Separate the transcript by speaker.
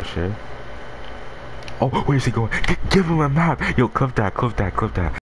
Speaker 1: Shit. Oh, where's he going? Give him a map. Yo, clip that, clip that, clip that.